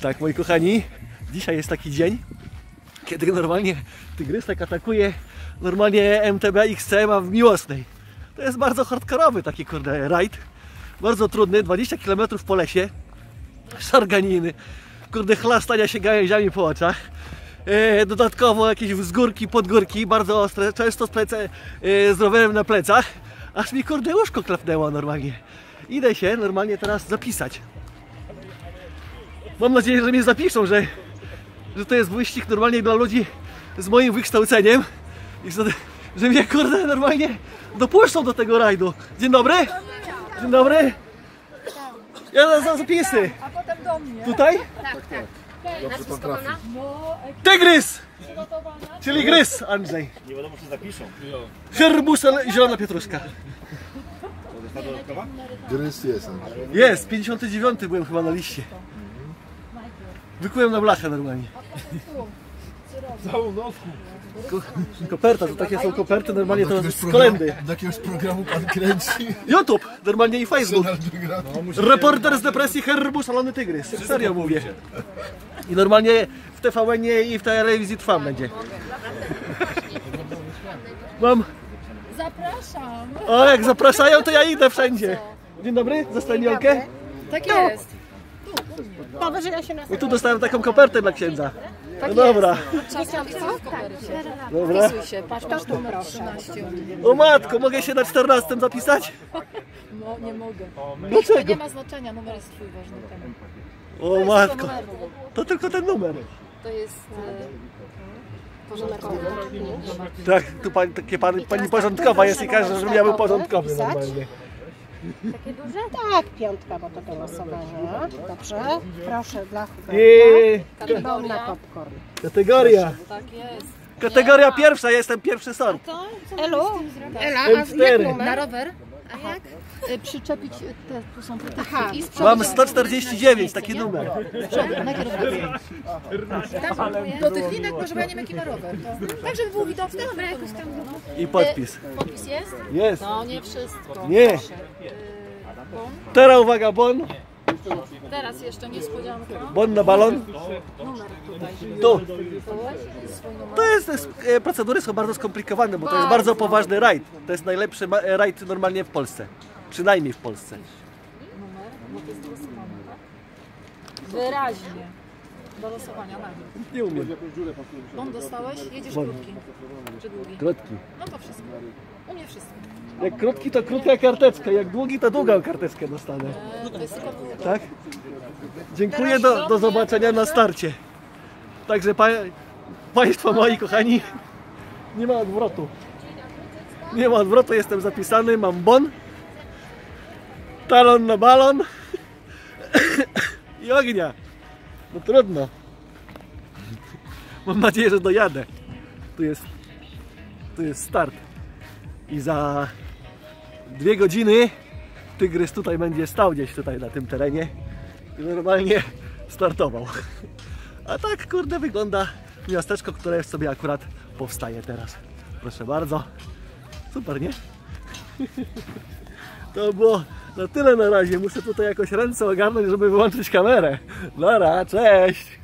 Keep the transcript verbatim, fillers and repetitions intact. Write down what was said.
Tak, moi kochani, dzisiaj jest taki dzień, kiedy normalnie tygrysek atakuje normalnie M T B X C M A w Miłosnej. To jest bardzo hardkorowy taki kurde rajd, bardzo trudny, dwadzieścia kilometrów po lesie, szarganiny, kurde chlastania się gałęziami po oczach. E, dodatkowo jakieś wzgórki, podgórki, bardzo ostre, często z, plece, e, z rowerem na plecach, aż mi kurde łóżko klapnęło normalnie. Idę się normalnie teraz zapisać. Mam nadzieję, że mnie zapiszą, że, że to jest wyścig normalnie dla ludzi z moim wykształceniem i że, że mnie kurde normalnie dopuszczą do tego rajdu. Dzień dobry! Dzień dobry! Ja za zapisy! A potem do mnie. Tutaj? Tak, tak. Tygrys! Czyli grys, Andrzej. Nie wiadomo, czy zapiszą. Herbus, zielona pietruszka. Grys jest. Jest, pięćdziesiąty dziewiąty byłem chyba na liście. Wykułem na blachę normalnie. Całą noc. Ko koperta, to takie są koperty, normalnie to z kolendy. Do jakiegoś programu pan kręci? YouTube, normalnie i Facebook. Reporter z depresji Herbus, szalony tygrys. Serio mówię. I normalnie w T V N-ie i w telewizji Trwam będzie. Mam... Zapraszam. O, jak zapraszają, to ja idę wszędzie. Dzień dobry, za stajniolkę. Tak jest. Powyżej osiemnastu. I tu dostałem taką kopertę dla księdza. No dobra. Czas napisać w kopercie. Dobra. Wpisuj się, patrz, masz numer trzynaście. O matko, mogę się na czternastym zapisać? No, nie mogę. To Dlaczego? nie ma znaczenia, numer jest twój ważny. Ten. O matko, to tylko ten numer. To jest e, porządkowy. Tak, tu pani, takie pani, pani porządkowa jest i każe, żebym ja był porządkowy normalnie. Takie duże? Tak, piątka, bo to do losowania. Dobrze. Proszę, dla I Bon na popcorn. kategoria. Tak jest. Kategoria pierwsza, jestem pierwszy sort. Elu? Ela, a M cztery. jak Na numer? rower? A jak? E, przyczepić te, tu są protekcje. Aha. I z przodu Mam jest sto czterdzieści dziewięć, taki numer. na kierownicę. Do tych linek może, bo ja nie wiem jaki ma rower. To, tak, żeby było widoczne. Dobra, jakoś tam. I podpis. Podpis jest? Jest. No nie wszystko. Nie. Proszę. Yy, bon. Teraz uwaga, bon. Teraz jeszcze niespodzianka. Bon na balon. Numer tutaj. Tu. Swój numer. To jest, to jest, e, procedury są bardzo skomplikowane, bo to jest bardzo poważny rajd. To jest najlepszy ma- e, rajd normalnie w Polsce. Przynajmniej w Polsce. Numer, bo to jest losowanie, tak? Wyraźnie. Do losowania na nim. Nie umiem. Bon dostałeś? Jedziesz Bon. krótki. Czy długi? Krótki. No to wszystko. U mnie wszystko. Jak krótki to krótka karteczka, jak długi to długą karteczkę dostanę. Eee, to jest tylko długo. Tak? Dziękuję, do, do zobaczenia na starcie. Także pa, Państwo moi kochani, nie ma odwrotu. Nie ma odwrotu, jestem zapisany, mam bon. Talon na balon. I ognia. No trudno. Mam nadzieję, że dojadę. Tu jest, tu jest start. I za dwie godziny tygrys tutaj będzie stał gdzieś tutaj na tym terenie i normalnie startował. A tak kurde wygląda miasteczko, które sobie akurat powstaje teraz. Proszę bardzo. Super, nie? To było na tyle na razie. Muszę tutaj jakoś ręce ogarnąć, żeby wyłączyć kamerę. Dobra, cześć!